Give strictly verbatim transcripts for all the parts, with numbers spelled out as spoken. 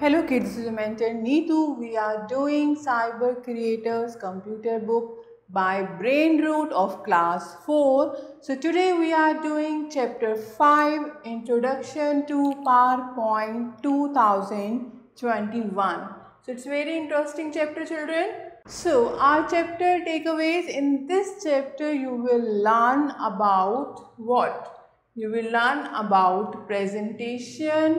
Hello kids, this is your mentor Neetu. We are doing Cyber Creators Computer Book by Brain Root of class four. So today we are doing chapter five, Introduction to PowerPoint two thousand twenty-one. So it's very interesting chapter, children. So our chapter takeaways: in this chapter you will learn about what? You will learn about presentation,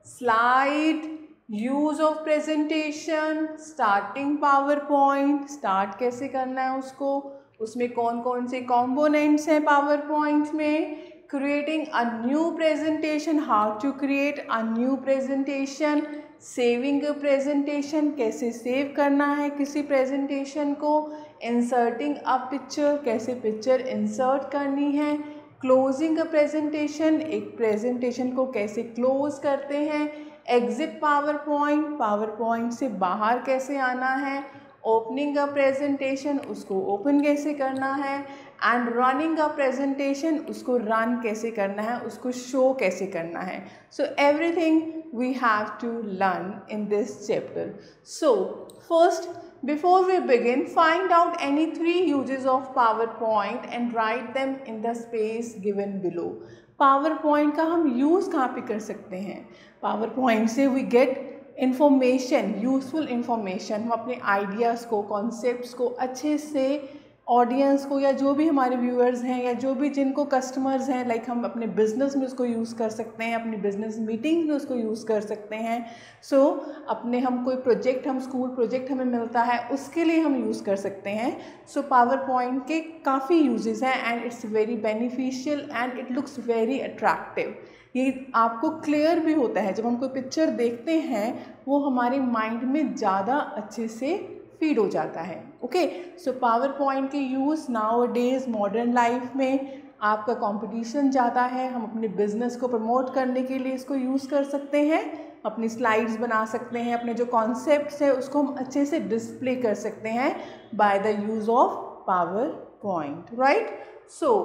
slide, use of presentation, starting power point, start कैसे करना है उसको, उसमें कौन कौन से components हैं power point में, creating a new presentation, how to create a new presentation, saving a presentation, कैसे सेव करना है किसी प्रेजेंटेशन को, इंसर्टिंग अ पिक्चर, कैसे पिक्चर इंसर्ट करनी है, क्लोजिंग अ प्रेजेंटेशन, एक प्रेजेंटेशन को कैसे क्लोज करते हैं, exit power point, power point से बाहर कैसे आना है, ओपनिंग अ प्रेजेंटेशन, उसको ओपन कैसे करना है, एंड रनिंग अ प्रेजेंटेशन, उसको रन कैसे करना है, उसको शो कैसे करना है. So everything we have to learn in this chapter. So first, before we begin, find out any three uses of PowerPoint and write them in the space given below. PowerPoint का हम use कहाँ पे कर सकते हैं? PowerPoint से we get information, useful information. हम अपने आइडियाज़ को, कॉन्सेप्ट्स को अच्छे से ऑडियंस को, या जो भी हमारे व्यूअर्स हैं, या जो भी जिनको कस्टमर्स हैं, लाइक हम अपने बिजनेस में उसको यूज़ कर सकते हैं, अपनी बिजनेस मीटिंग में उसको यूज़ कर सकते हैं. सो so, अपने हम कोई प्रोजेक्ट, हम स्कूल प्रोजेक्ट हमें मिलता है, उसके लिए हम यूज़ कर सकते हैं. सो पावर पॉइंट के काफ़ी यूजेस हैं and it's very beneficial and it looks very attractive. ये आपको क्लियर भी होता है, जब हम कोई पिक्चर देखते हैं वो हमारे माइंड में ज़्यादा अच्छे से फीड हो जाता है. ओके, सो पावर पॉइंट के use nowadays modern life में आपका कंपटीशन ज़्यादा है, हम अपने बिजनेस को प्रमोट करने के लिए इसको यूज़ कर सकते हैं, अपनी स्लाइड्स बना सकते हैं, अपने जो कॉन्सेप्ट्स है उसको हम अच्छे से डिस्प्ले कर सकते हैं by the use of power point. Right, so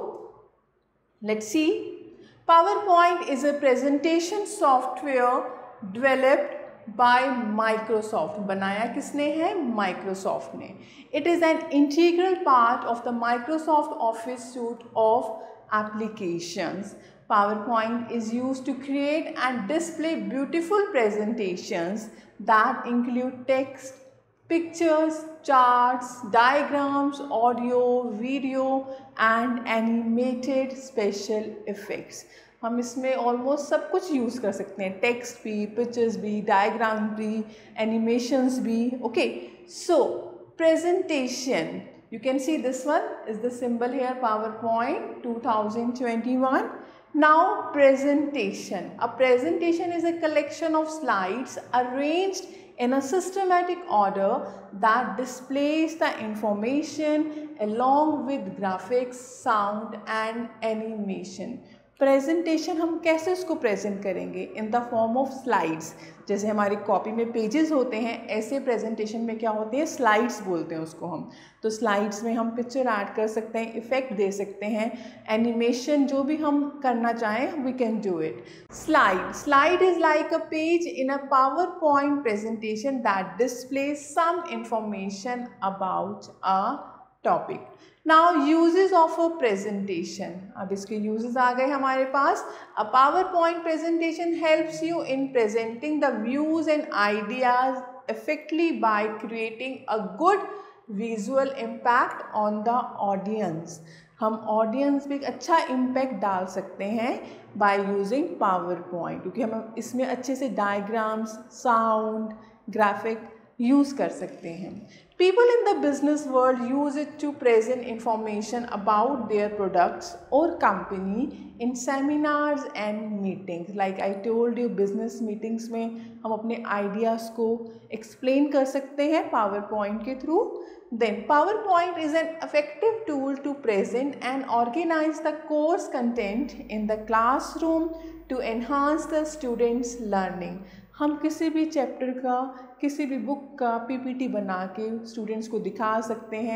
let's see. PowerPoint is a presentation software developed by Microsoft. बनाया किसने है? Microsoft ने. It is an integral part of the Microsoft Office suite of applications. PowerPoint is used to create and display beautiful presentations that include text, pictures, charts, diagrams, audio, video and animated special effects. हम इसमें almost सब कुछ use कर सकते हैं, text भी, pictures भी, diagram भी, एनिमेशंस भी. Okay, so presentation, you can see this one is the symbol here, PowerPoint two thousand twenty-one. Now presentation. A presentation is a collection of slides arranged in a systematic order that displays the information along with graphics, sound and animation. Presentation हम कैसे उसको present करेंगे? In the form of slides. जैसे हमारी copy में pages होते हैं, ऐसे प्रेजेंटेशन में क्या होते हैं? स्लाइड्स बोलते हैं उसको हम. तो स्लाइड्स में हम पिक्चर ऐड कर सकते हैं, इफेक्ट दे सकते हैं, एनिमेशन जो भी हम करना चाहें we can do it. Slide slide is like a page in a power point presentation that displays some information about a topic. Now uses of a presentation. अब इसके यूजेस आ गए हमारे पास. A power point presentation helps you in presenting the views and ideas effectively by creating a good visual impact on the audience. हम audience पे एक अच्छा इम्पैक्ट डाल सकते हैं बाय यूजिंग पावर पॉइंट, क्योंकि हम इसमें अच्छे से डायग्राम्स, साउंड, ग्राफिक यूज़ कर सकते हैं. People in the business world use it to present information about their products or company in seminars and meetings. Like I told you, business meetings में हम अपने ideas को explain कर सकते हैं PowerPoint के through. Then PowerPoint is an effective tool to present and organize the course content in the classroom to enhance the students' learning. हम किसी भी चैप्टर का, किसी भी बुक का पीपीटी बना के स्टूडेंट्स को दिखा सकते हैं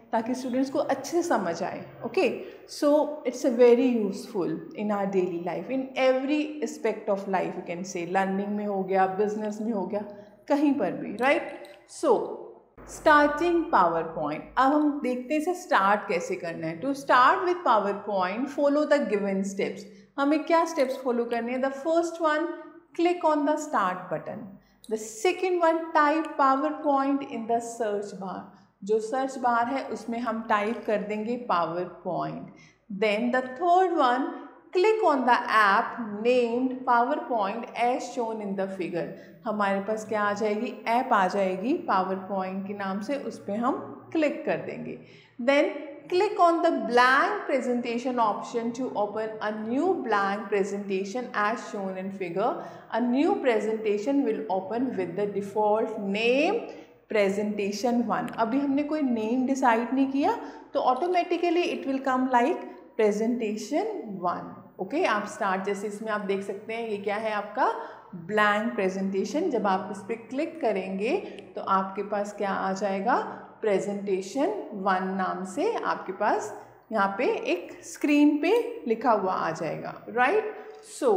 ताकि स्टूडेंट्स को अच्छे से समझ आए. Okay, so it's a very useful in our daily life, in every aspect of life you can say. Learning में हो गया, बिजनेस में हो गया, कहीं पर भी, right. So starting power point. अब हम देखते हैं इसे स्टार्ट कैसे करना है. To start with PowerPoint follow the given steps. हमें क्या स्टेप्स फॉलो करने हैं? The first one, click on the start button. The second one, type PowerPoint in the search bar. जो सर्च बार है उसमें हम type कर देंगे PowerPoint. Then the third one, click on the app named PowerPoint as shown in the figure. हमारे पास क्या आ जाएगी? ऐप आ जाएगी पावर पॉइंट के नाम से, उस पर हम क्लिक कर देंगे. Then click on the blank presentation option to open a new blank presentation as shown in figure. A new presentation will open with the default name presentation one. अभी हमने कोई name decide नहीं किया तो automatically it will come like presentation one. Okay, आप start जैसे इसमें आप देख सकते हैं ये क्या है आपका ब्लैंक प्रेजेंटेशन. जब आप इस पर क्लिक करेंगे तो आपके पास क्या आ जाएगा? प्रेजेंटेशन वन नाम से आपके पास यहाँ पे एक स्क्रीन पे लिखा हुआ आ जाएगा, right. So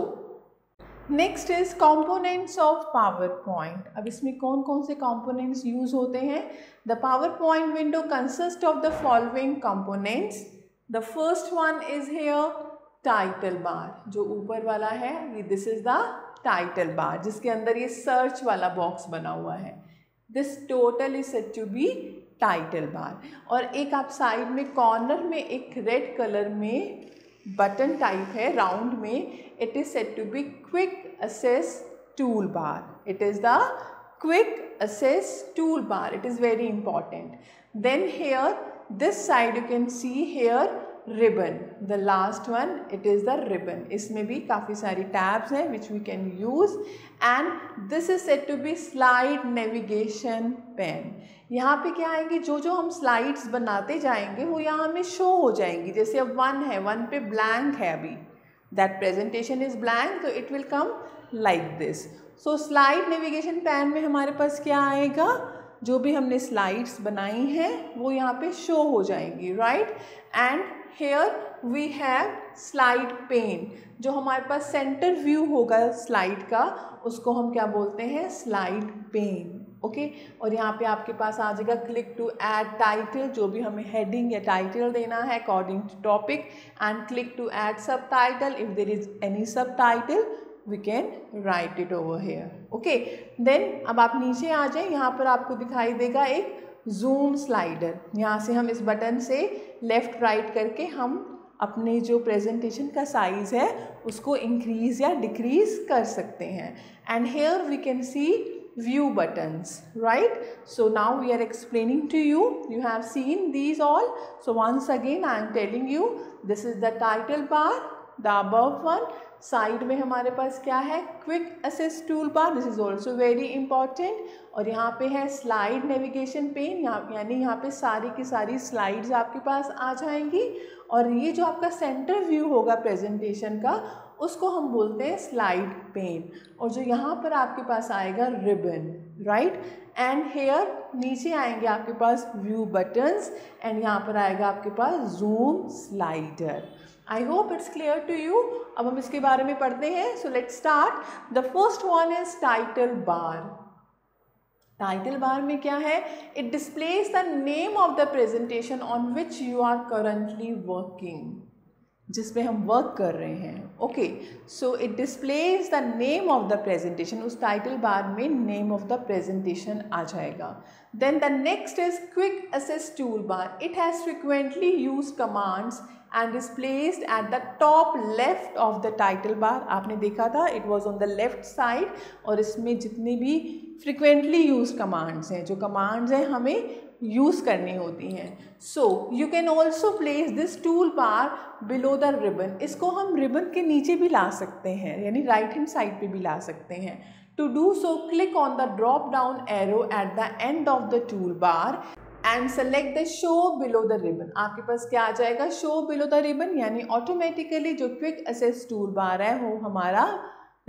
next is components of power point. अब इसमें कौन कौन से कंपोनेंट्स यूज होते हैं? The PowerPoint window consist of the following components. The first one is here title bar. जो ऊपर वाला है this is the title bar, जिसके अंदर ये सर्च वाला बॉक्स बना हुआ है. This total is said to be title bar. और एक आप साइड में कॉर्नर में एक रेड कलर में बटन टाइप है राउंड में, it is said to be quick access tool bar. It is the quick access tool bar. It is very important. Then here this side you can see here ribbon. The last one, it is the ribbon. इसमें भी काफ़ी सारी tabs हैं which we can use and this is said to be slide navigation pen. यहाँ पे क्या आएंगे? जो जो हम slides बनाते जाएंगे वो यहाँ हमें show हो जाएंगी. जैसे अब one है, one पे blank है अभी, that presentation is blank, so it will come like this. So slide navigation pen में हमारे पास क्या आएगा? जो भी हमने स्लाइड्स बनाई हैं वो यहाँ पे शो हो जाएंगी, right. And here we have slide pane. जो हमारे पास सेंटर व्यू होगा स्लाइड का उसको हम क्या बोलते हैं? Slide pen. ओके, और यहाँ पे आपके पास आ जाएगा क्लिक टू ऐड टाइटल. जो भी हमें हेडिंग या टाइटल देना है according to topic, and click to add sub title. If there is any sub title we can write it over here. okay, then अब आप नीचे आ जाए. यहाँ पर आपको दिखाई देगा एक zoom slider. यहाँ से हम इस बटन से लेफ्ट राइट करके हम अपने जो प्रेजेंटेशन का साइज है उसको इंक्रीज या डिक्रीज कर सकते हैं. And here we can see view buttons, right. So now we are explaining to you. You have seen these all. So once again I am telling you, this is the title bar. The above one, side में हमारे पास क्या है? Quick access tool bar. This is also very important. और यहाँ पे है slide navigation pen. यहाँ यानी यहाँ पे सारी की सारी स्लाइड्स आपके पास आ जाएंगी. और ये जो आपका सेंटर व्यू होगा प्रेजेंटेशन का उसको हम बोलते हैं स्लाइड पेन. और जो यहाँ पर आपके पास आएगा रिबन, राइट. एंड हेयर नीचे आएंगे आपके पास व्यू बटन्स. एंड यहाँ पर आएगा आपके पास zoom slider. I hope it's clear to you. अब हम इसके बारे में पढ़ते हैं. So let's start. The first one is title bar. Title bar में क्या है? It displays the name of the presentation on which you are currently working. जिस पे हम वर्क कर रहे हैं. Okay, so it displays the name of the presentation. उस टाइटल बार में नेम ऑफ द प्रेजेंटेशन आ जाएगा. Then the next is quick access tool bar. It has frequently use commands and is placed at the top left of the title bar. आपने देखा था it was on the left side. और इसमें जितनी भी frequently used commands हैं, जो commands हैं हमें यूज़ करनी होती हैं. so you can also place this tool bar below the ribbon. इसको हम ribbon के नीचे भी ला सकते हैं, यानी right hand side पे भी ला सकते हैं. to do so, click on the drop down arrow at the end of the toolbar and select the show below the ribbon. आपके पास क्या आ जाएगा? show below the ribbon. यानी ऑटोमेटिकली जो क्विक असेस टूल बार है वो हमारा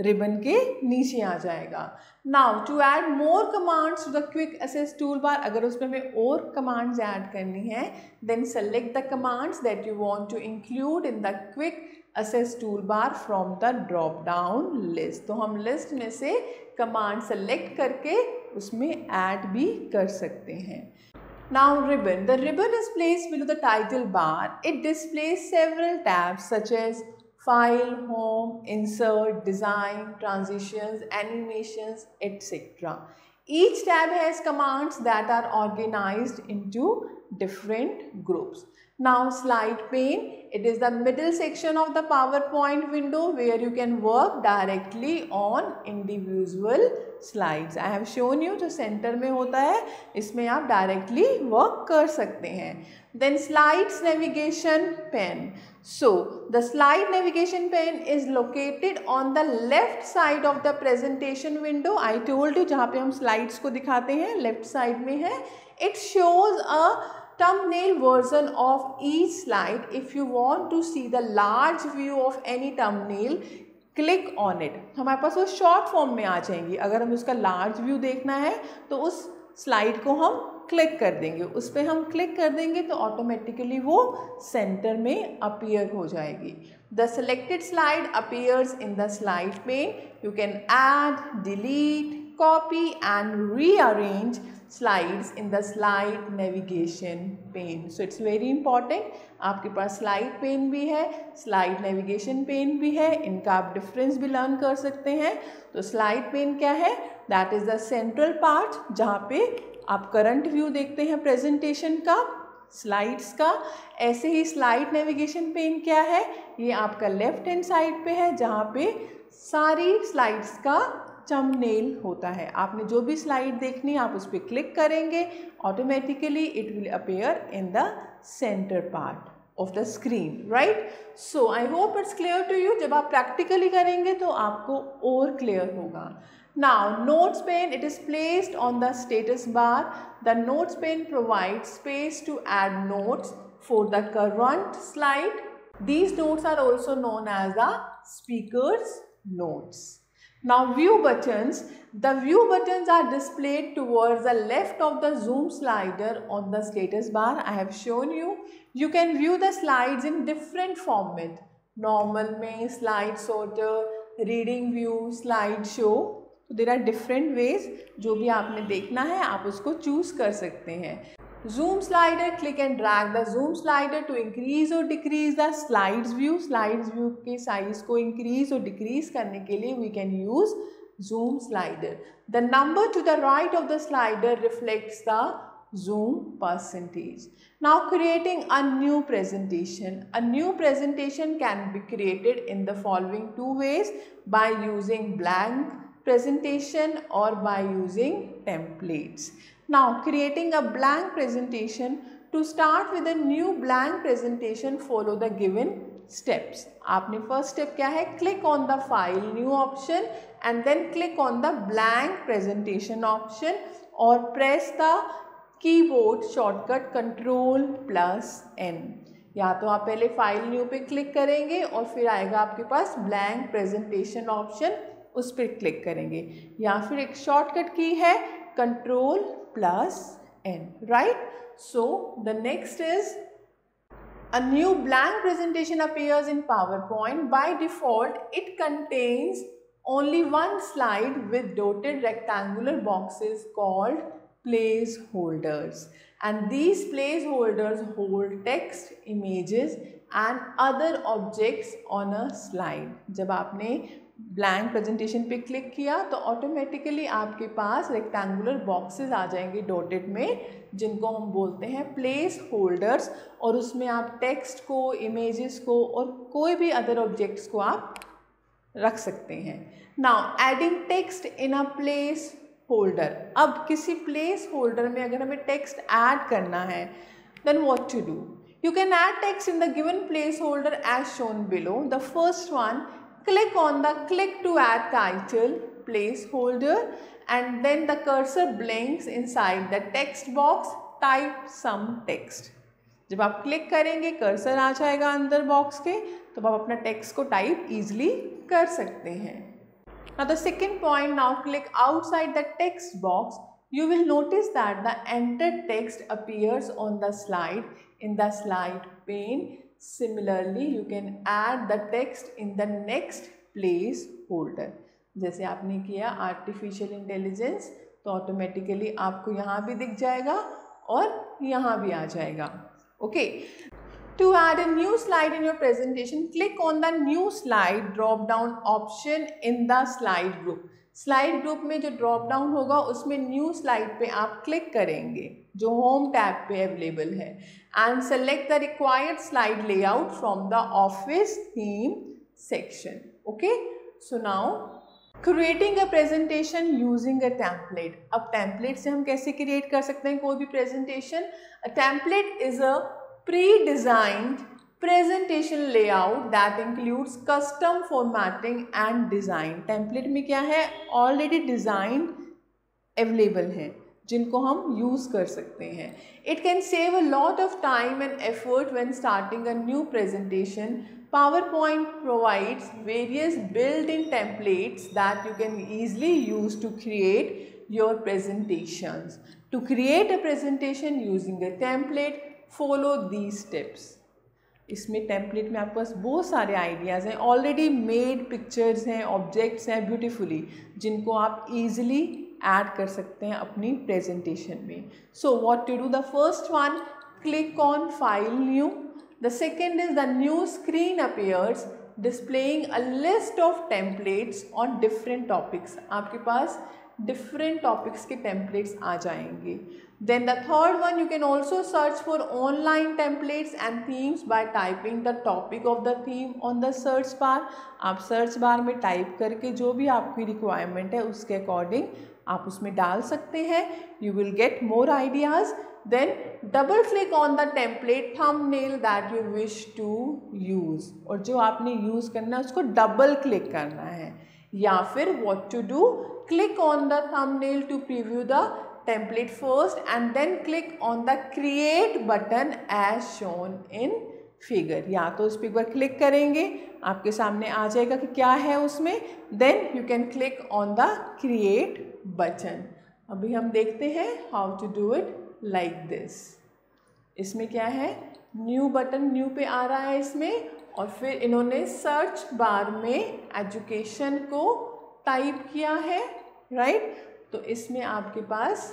ribbon के नीचे आ जाएगा। Now to add more commands to the quick access tool bar, अगर उसमें हमें और कमांड्स ऐड करनी है then select the commands that you want to include in the quick access tool bar from the drop down list. तो हम list में से कमांड सेलेक्ट करके उसमें ऐड भी कर सकते हैं। Now ribbon. The ribbon is placed below the title bar. It displays several tabs such as File, Home, Insert, Design, Transitions, Animations, et cetera. Each tab has commands that are organized into different groups. Now slide pane. It is the middle section of the PowerPoint window where you can work directly on individual slides. I have shown you जो center में होता है इसमें आप directly work कर सकते हैं. Then slides navigation pane. So the slide navigation pane is located on the left side of the presentation window. I told you जहाँ पे हम slides को दिखाते हैं left side में है. It shows a thumbnail version of each slide. If you want to see the large view of any thumbnail, click on it. हमारे पास वो short form में आ जाएंगी. अगर हमें उसका large view देखना है तो उस slide को हम क्लिक कर देंगे, उस पर हम क्लिक कर देंगे तो ऑटोमेटिकली वो सेंटर में अपीयर हो जाएगी. The selected slide appears in the slide pane. You can add, delete, copy and rearrange slides in the slide navigation pane. So it's very important. आपके पास slide pane भी है, slide navigation pane भी है, इनका आप difference भी learn कर सकते हैं. तो slide pane क्या है? That is the central part जहाँ पे आप current view देखते हैं presentation का, स्लाइड्स का. ऐसे ही स्लाइड नेविगेशन पेन क्या है? ये आपका लेफ्ट हैंड साइड पे है जहाँ पे सारी स्लाइड्स का थंबनेल होता है. आपने जो भी स्लाइड देखनी है आप उस पर क्लिक करेंगे, automatically it will appear in the centre part of the screen, right? So I hope it's clear to you. जब आप प्रैक्टिकली करेंगे तो आपको और क्लियर होगा. Now notes pane, it is placed on the status bar. The notes pane provides space to add notes for the current slide. These notes are also known as the speaker's notes. Now view buttons. The view buttons are displayed towards the left of the zoom slider on the status bar. I have shown you. You can view the slides in different format. Normal में, slide sorter, reading view, slide show. There are different ways. जो भी आपने देखना है आप उसको choose कर सकते हैं. Zoom slider, click and drag the zoom slider to increase और decrease the slides view. Slides view के साइज को इंक्रीज और डिक्रीज करने के लिए we can use zoom slider. The number to the right of the slider reflects the zoom percentage. Now creating a new presentation. A new presentation can be created in the following two ways: by using blank presentation or by using templates. Now creating a blank presentation. To start with a new blank presentation, follow the given steps. आपने first step क्या है? Click on the file new option and then click on the blank presentation option or press the keyboard shortcut control plus N. या तो आप पहले file new पे click करेंगे और फिर आएगा आपके पास ब्लैंक प्रेजेंटेशन ऑप्शन, उस पर क्लिक करेंगे, या फिर एक शॉर्टकट की है control plus N, right? So the next is a new blank presentation appears in PowerPoint. By default, it contains only one slide with dotted rectangular boxes called placeholders, and these placeholders hold text, images and other objects on a slide. जब आपने blank presentation पे click किया तो automatically आपके पास rectangular boxes आ जाएंगे dotted में, जिनको हम बोलते हैं प्लेस होल्डर्स, और उसमें आप टेक्स्ट को, इमेजेस को और कोई भी अदर ऑब्जेक्ट्स को आप रख सकते हैं. Now adding text in a place holder. अब किसी प्लेस होल्डर में अगर हमें टेक्स्ट ऐड करना है then what to do? You can add text in the given place holder as shown below. The first one, click on the click to add title place holder and then the cursor blinks inside the text box. Type some text. जब आप click करेंगे cursor आ जाएगा अंदर box के, तो आप अपना text को टाइप ईजिली कर सकते हैं. Now the second point, now click outside the text box. You will notice that the entered text appears on the slide in the slide pane. Similarly, you can add the text in the next place holder. जैसे आपने किया artificial intelligence, तो automatically आपको यहाँ भी दिख जाएगा और यहाँ भी आ जाएगा. Okay. To add a new slide in your presentation, click on the new slide drop down option in the slide group. Slide group में जो ड्रॉप डाउन होगा उसमें न्यू स्लाइड पे आप क्लिक करेंगे जो होम टैब पे अवेलेबल है, and select the required slide layout from the office theme section. Okay, so now creating a presentation using a template. अब टेम्पलेट से हम कैसे क्रिएट कर सकते हैं कोई भी presentation? A template is a pre-designed presentation layout that includes custom formatting and design. टेम्पलेट में क्या है? ऑलरेडी डिज़ाइन अवेलेबल हैं जिनको हम यूज़ कर सकते हैं. It can save a lot of time and effort when starting a new presentation. PowerPoint provides various built-in templates that you can easily use to create your presentations. To create a presentation using a template, follow these steps. इसमें template में आपके पास बहुत सारे ideas हैं, already made pictures हैं, objects हैं beautifully, जिनको आप इजीली ऐड कर सकते हैं अपनी प्रेजेंटेशन में. So what to do? The first one, click on file new. The second is the new screen appears displaying a list of templates on different topics. आपके पास डिफरेंट टॉपिक्स के templates आ जाएंगे. Then the third one, you can also search for online templates and themes by typing the topic of the theme on the search bar. आप search bar में type करके जो भी आपकी requirement है उसके according आप उसमें डाल सकते हैं. You will get more ideas. Then double click on the template thumbnail that you wish to use. और जो आपने use करना है उसको double click करना है. या फिर what to do? Click on the thumbnail to preview the template first and then click on the create button as shown in figure. या तो उस पर एक बार क्लिक करेंगे, आपके सामने आ जाएगा कि क्या है उसमें, then you can click on the create button. अभी हम देखते हैं how to do it like this. इसमें क्या है, न्यू बटन न्यू पे आ रहा है इसमें, और फिर इन्होंने सर्च बार में एजुकेशन को टाइप किया है, राइट. तो इसमें आपके पास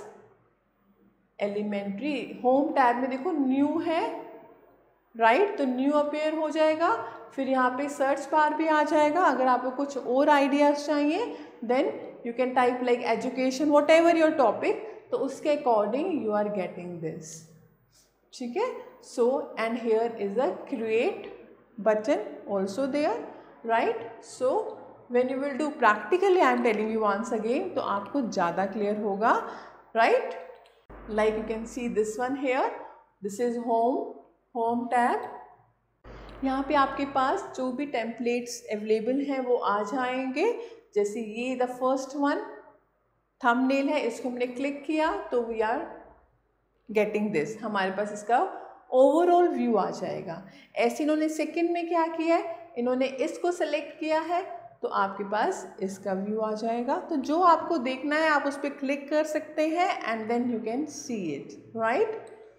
एलिमेंट्री होम टैब में देखो न्यू है, राइट. तो न्यू अपीयर हो जाएगा. फिर यहाँ पे सर्च बार भी आ जाएगा. अगर आपको कुछ और आइडियाज़ चाहिए then you can type like education, whatever your topic, तो उसके according you are getting this. ठीक है. So and here is a create button also there, right. So when you will do practically, I am telling you once again, तो आपको ज़्यादा clear होगा, right? Like you can see this one here, this is home, home tab. यहाँ पे आपके पास जो भी templates available हैं वो आ जाएंगे. जैसे ये द फर्स्ट वन थंबनेल है, इसको हमने क्लिक किया तो वी आर गेटिंग दिस, हमारे पास इसका ओवरऑल व्यू आ जाएगा. ऐसे इन्होंने सेकेंड में क्या किया है, इन्होंने इसको सेलेक्ट किया है तो आपके पास इसका व्यू आ जाएगा. तो जो आपको देखना है आप उस पर क्लिक कर सकते हैं and then you can see it, right.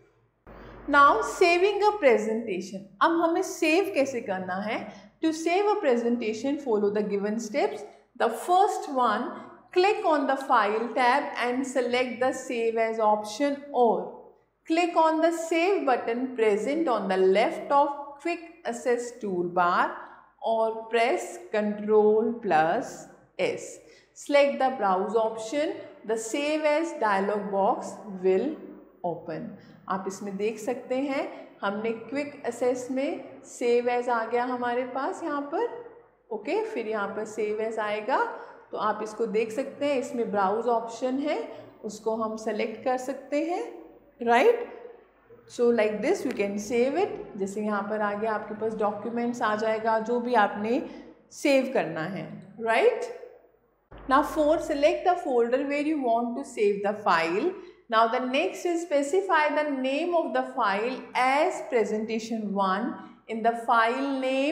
Now saving a presentation. अब हमें सेव कैसे करना है? To save a presentation follow the given steps. The first one, click on the file tab and select the save as option, और click on the save button present on the left of quick access tool bar, or press Ctrl plus S. Select the browse option. The save as dialog box will open. आप इसमें देख सकते हैं हमने quick access में save as आ गया हमारे पास यहाँ पर. Okay okay? फिर यहाँ पर सेव एज आएगा तो आप इसको देख सकते हैं. इसमें ब्राउज ऑप्शन है, उसको हम सेलेक्ट कर सकते हैं, right. So like this you can save it. जैसे यहाँ पर आगे आपके पास डॉक्यूमेंट्स आ जाएगा जो भी आपने सेव करना है, right. Now four, select the folder where you want to save the file. Now the next is specify the name of the file as presentation one. In the file name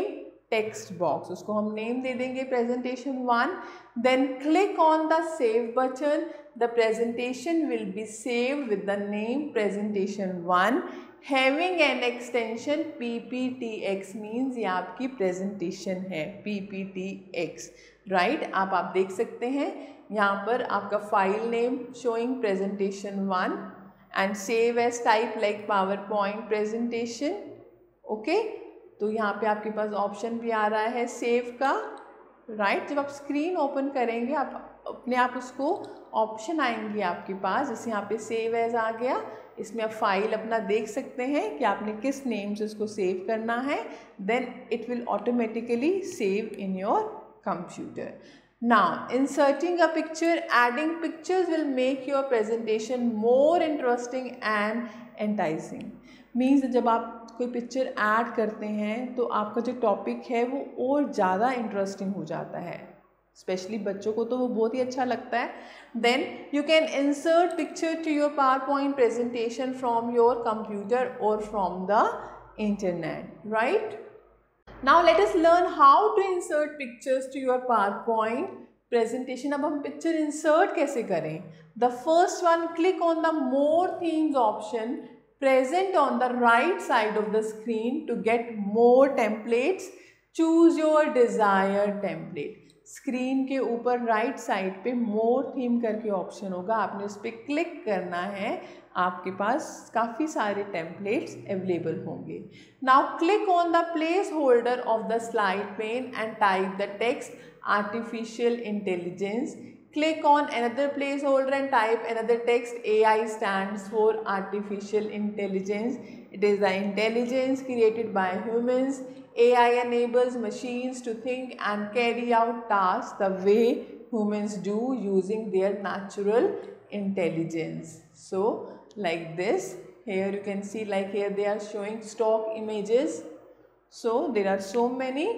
text box, उसको हम name दे देंगे presentation one. Then click on the save button. The presentation will be save with the name presentation one having an extension P P T X. Means ये आपकी presentation है P P T X, right. आप आप देख सकते हैं यहाँ पर आपका file name showing presentation one and save as type like power point presentation. Okay, तो यहाँ पे आपके पास ऑप्शन भी आ रहा है सेव का, राइट right? जब आप स्क्रीन ओपन करेंगे आप अपने आप उसको ऑप्शन आएंगे आपके पास, जैसे यहाँ पे सेव एज आ गया. इसमें आप फाइल अपना देख सकते हैं कि आपने किस नेम से उसको सेव करना है. Then it will automatically save in your computer. Now inserting a picture, adding pictures will make your presentation more interesting and enticing. Means जब आप कोई पिक्चर ऐड करते हैं तो आपका जो टॉपिक है वो और ज़्यादा इंटरेस्टिंग हो जाता है, स्पेशली बच्चों को तो वो बहुत ही अच्छा लगता है. Then you can insert picture to your power point presentation from your computer और from the internet, right. Now let us learn how to insert pictures to your power point presentation. अब हम पिक्चर इंसर्ट कैसे करें. The first one, click on the more themes option present on the right side of the screen to get more templates. Choose your desired template. Screen के ऊपर right side पे मोर theme करके option होगा, आपने उस पर क्लिक करना है. आपके पास काफ़ी सारे टेम्पलेट्स अवेलेबल होंगे. Now click on the place holder of the slide pane and type the text artificial intelligence. Click on another placeholder and type another text. A I stands for artificial intelligence. It is the intelligence created by humans. A I enables machines to think and carry out tasks the way humans do using their natural intelligence. So like this, here you can see, like here they are showing stock images. So there are so many,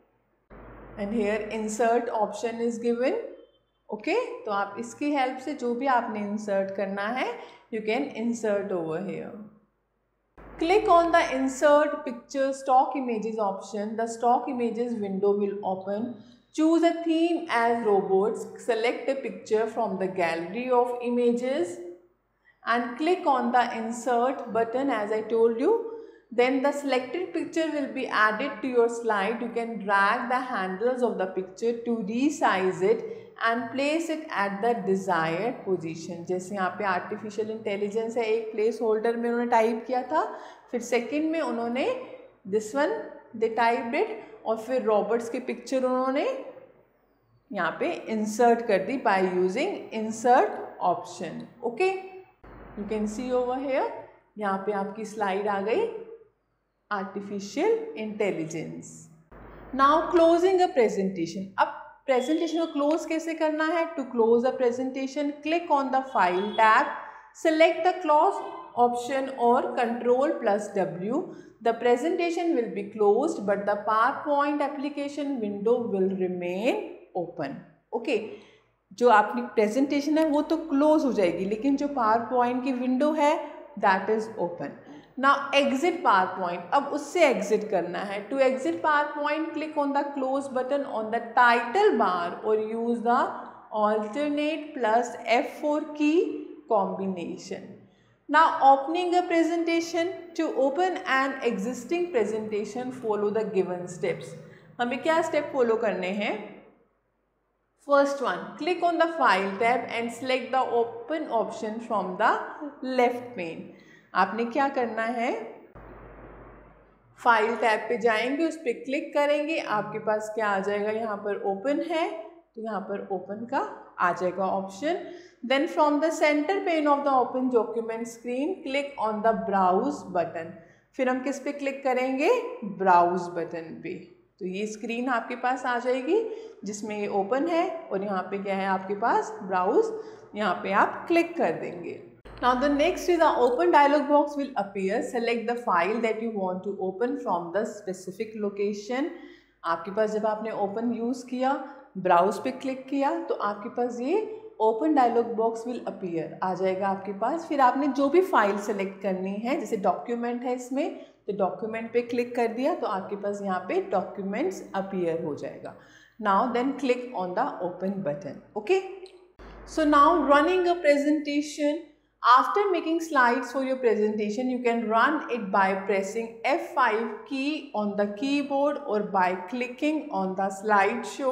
and here insert option is given. Okay okay? तो आप इसकी help से जो भी आपने insert करना है you can insert over here. Click on the insert picture stock images option. The stock images window will open. Choose a theme as robots. Select a picture from the gallery of images and click on the insert button as I told you. Then the selected picture will be added to your slide. You can drag the handles of the picture to resize it and place it at the desired position. जैसे यहाँ पे artificial intelligence है, एक place holder में उन्होंने type किया था, फिर second में उन्होंने this one they typed it और फिर robots की picture उन्होंने यहाँ पे insert कर दी by using insert option. Okay, you can see over here. यहाँ पे आपकी slide आ गई artificial intelligence. Now closing a presentation. अब presentation को close कैसे करना है? To close a presentation, click on the file tab, select the close option or control plus W. The presentation will be closed but the PowerPoint application window will remain open. Okay, जो आपकी presentation है वो तो close हो जाएगी, लेकिन जो PowerPoint की window है that is open. Now exit PowerPoint. अब उससे exit करना है. To exit PowerPoint, click on the close button on the title bar or use the alternate plus F four key combination. Now opening a presentation. To open an existing presentation, follow the given steps. हमें क्या step follow करने हैं? First one, click on the file tab and select the open option from the left pane. आपने क्या करना है, file tab पे जाएंगे, उस पर क्लिक करेंगे, आपके पास क्या आ जाएगा, यहाँ पर ओपन है तो यहाँ पर ओपन का आ जाएगा option. Then from the centre pane of the open document screen click on the browse button. फिर हम किस पे क्लिक करेंगे, ब्राउज बटन पे. तो ये स्क्रीन आपके पास आ जाएगी जिसमें ये ओपन है और यहाँ पे क्या है आपके पास, ब्राउज. यहाँ पे आप क्लिक कर देंगे. Now the next is the open dialog box will appear. Select the file that you want to open from the specific location. आपके पास जब आपने open use किया, browse पे click किया तो आपके पास ये open dialog box will appear, आ जाएगा आपके पास। फिर आपने जो भी फाइल सेलेक्ट करनी है, जैसे डॉक्यूमेंट है इसमें, तो डॉक्यूमेंट पे क्लिक कर दिया तो आपके पास यहाँ पे डॉक्यूमेंट्स अपीयर हो जाएगा। Now then click on the open button. Okay, so now running a presentation. After making slides for your presentation, you can run it by pressing F five key on the keyboard or by clicking on the slideshow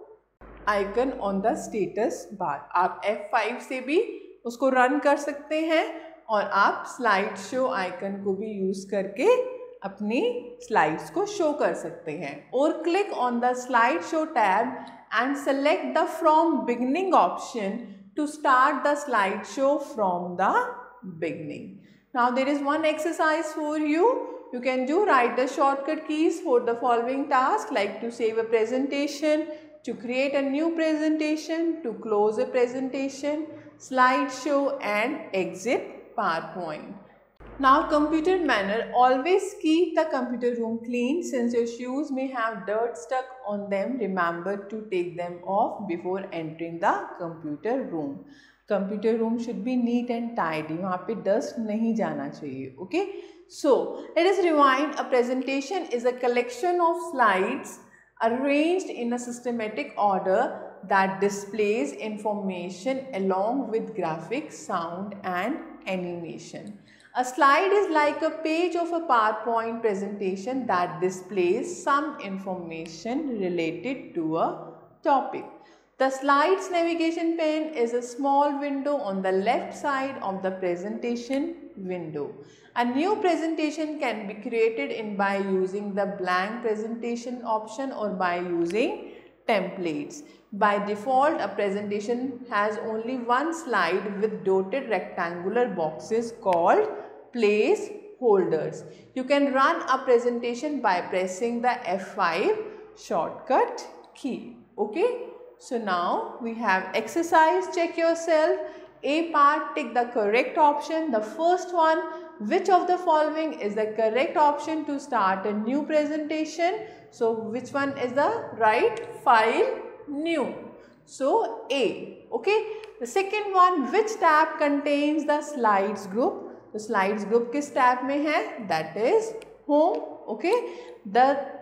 icon on the status bar. आप F five से भी उसको run कर सकते हैं और आप slide show icon को भी यूज़ करके अपनी स्लाइड्स को शो कर सकते हैं। और click on the slide show tab and select the from beginning option to start the slideshow from the beginning. Now there is one exercise for you. You can do write the shortcut keys for the following task, like to save a presentation, to create a new presentation, to close a presentation, slideshow and exit PowerPoint. Now computer manner, always keep the computer room clean. Since your shoes may have dirt stuck on them, remember to take them off before entering the computer room. Computer room should be neat and tidy. वहाँ पे dust नहीं जाना चाहिए. Okay, so let us rewind. A presentation is a collection of slides arranged in a systematic order that displays information along with graphics, sound and animation. A slide is like a page of a PowerPoint presentation that displays some information related to a topic. The slides navigation pane is a small window on the left side of the presentation window. A new presentation can be created in by using the blank presentation option or by using templates. By default, a presentation has only one slide with dotted rectangular boxes called placeholders. You can run a presentation by pressing the F five shortcut key. Okay, so now we have exercise. Check yourself. A part, tick the correct option. The first one, which of the following is the correct option to start a new presentation? So which one is the right? File, new. So A. Okay, the second one, which tab contains the slides group? तो slides group किस tab में है? That is home. Okay, the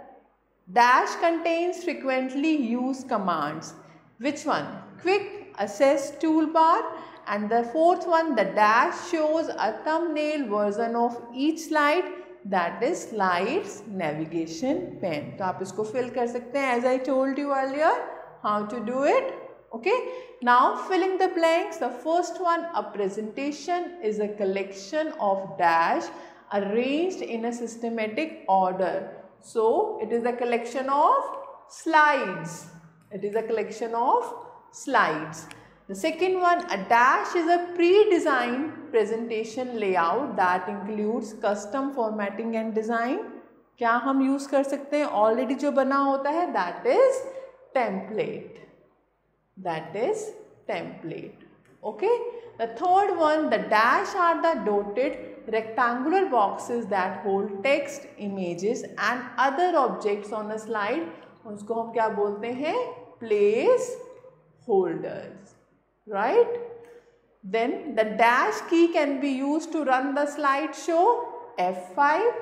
dash contains frequently use commands. Which one? Quick access tool bar. And the fourth one, the dash shows a thumbnail version of each slide, that is slides navigation pane. तो आप इसको fill कर सकते हैं as I told you earlier how to do it. Okay, now filling the blanks. The first one, a presentation is a collection of dash arranged in a systematic order. So it is a collection of slides. It is a collection of slides. The second one, a dash is a pre-designed presentation layout that includes custom formatting and design. क्या हम use कर सकते हैं? Already जो बना होता है, that is template. That is template. Okay, the third one, the dash are the dotted rectangular boxes that hold text, images and other objects on a slide. उसको हम क्या बोलते हैं? Place holders, right? Then the dash key can be used to run the slideshow. F five.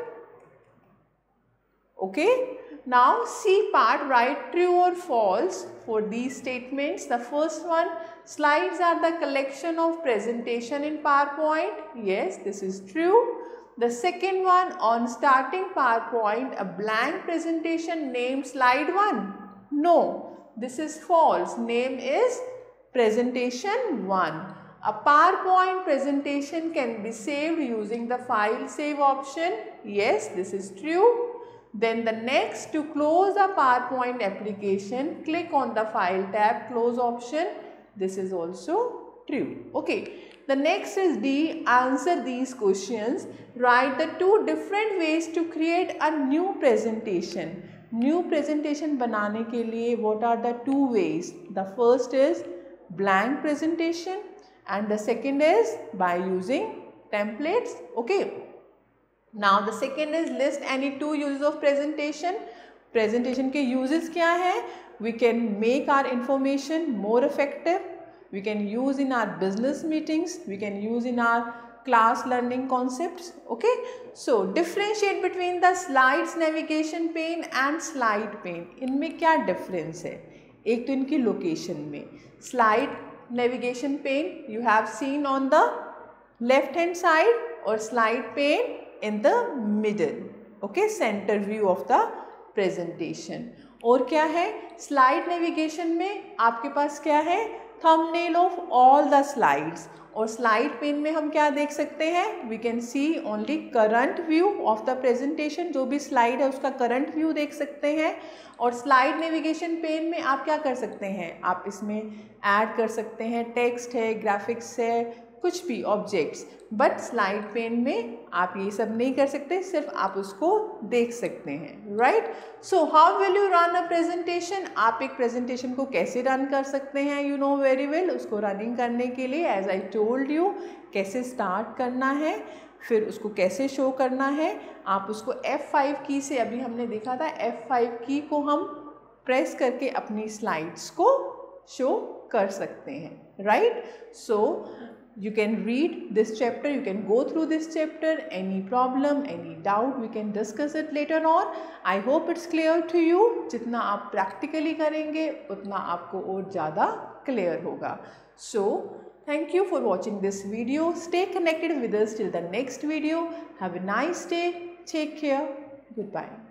Okay, now C part, write true or false for these statements. The first one, slides are the collection of presentation in PowerPoint. Yes, this is true. The second one, on starting PowerPoint, a blank presentation named slide one. No, this is false. Name is presentation one. A PowerPoint presentation can be saved using the file save option. Yes, this is true. Then the next, to close the PowerPoint application, click on the file tab, close option. This is also true. Okay, the next is D, answer these questions. Write the two different ways to create a new presentation. New presentation बनाने के लिए what are the two ways? The first is blank presentation and the second is by using templates. Okay. Now the second is list any two uses of presentation. Presentation के uses क्या है? We can make our information more effective. we can use in our business meetings, we can use in our class learning concepts. Okay, so differentiate between the slides navigation pane and slide pane. इनमें क्या difference है? एक तो इनकी location में, slide navigation pane you have seen on the left hand side or slide pane in the middle. Okay, center view of the presentation. और क्या है, slide navigation में आपके पास क्या है, thumbnail of all the slides. और slide pane में हम क्या देख सकते हैं, we can see only current view of the presentation. जो भी slide है उसका current view देख सकते हैं. और slide navigation pane में आप क्या कर सकते हैं, आप इसमें add कर सकते हैं, text है, graphics है, कुछ भी ऑब्जेक्ट्स. बट स्लाइड पेन में आप ये सब नहीं कर सकते, सिर्फ आप उसको देख सकते हैं. Right, so how will you run a presentation. आप एक प्रेजेंटेशन को कैसे रन कर सकते हैं, यू नो वेरी वेल. उसको रनिंग करने के लिए एज आई टोल्ड यू कैसे स्टार्ट करना है, फिर उसको कैसे शो करना है. आप उसको एफ फाइव की से, अभी हमने देखा था एफ फाइव की को हम प्रेस करके अपनी स्लाइड्स को शो कर सकते हैं. Right, so you can read this chapter, you can go through this chapter. Any problem, any doubt, we can discuss it later on. I hope it's clear to you. जितना आप practically करेंगे उतना आपको और ज़्यादा clear होगा. So thank you for watching this video. Stay connected with us till the next video. Have a nice day. Take care. Goodbye.